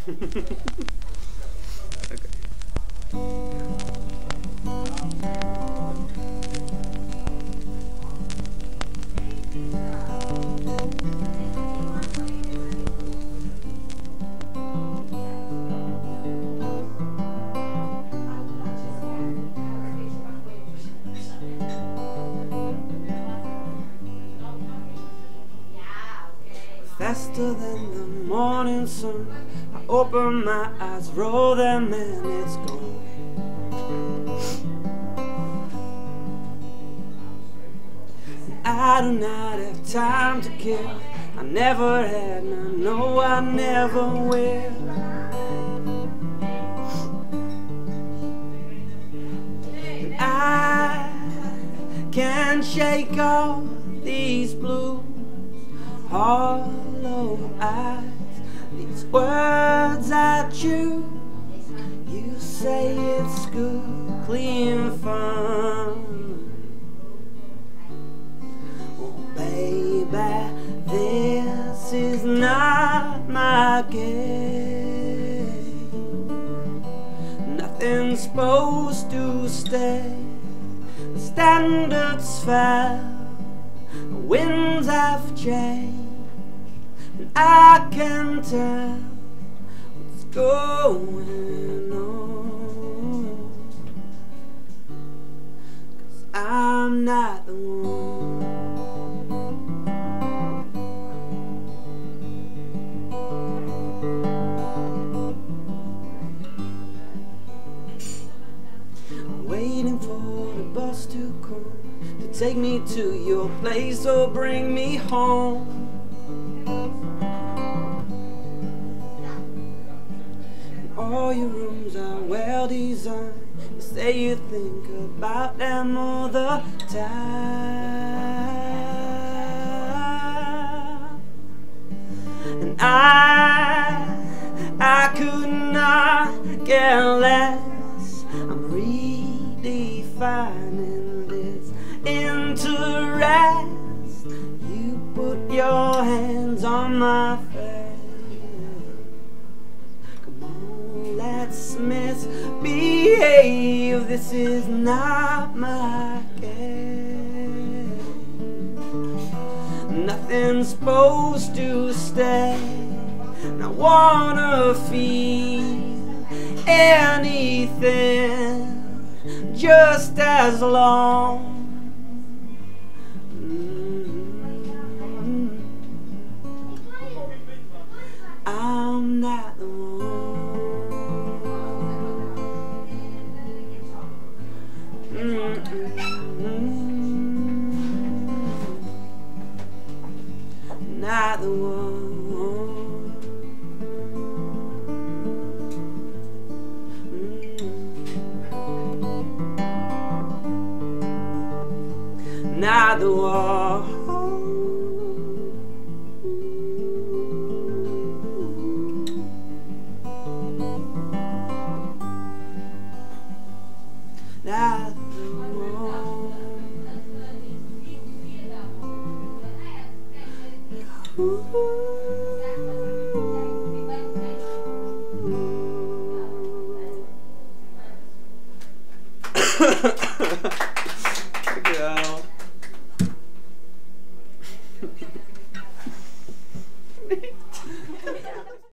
Faster than the morning sun, I open my eyes, roll them and it's gone. I do not have time to kill. I never had, and I know I never will. And I can't shake off these blues, hollow eyes, these words I choose. You say it's good, clean fun. Oh baby, this is not my game. Nothing's supposed to stay. The standards fell, the winds have changed, and I can tell what's going on, 'cause I'm not the one. I'm waiting for the bus to come, to take me to your place or bring me home. And all your rooms are well designed. You say you think about them all the time. And I could not care less. I'm redefining this interest. You put your hands on my face. Come on, let's misbehave. This is not my game. Nothing's supposed to stay. And I wanna feel anything just as long. I'm not the one. Not the one. Not the one.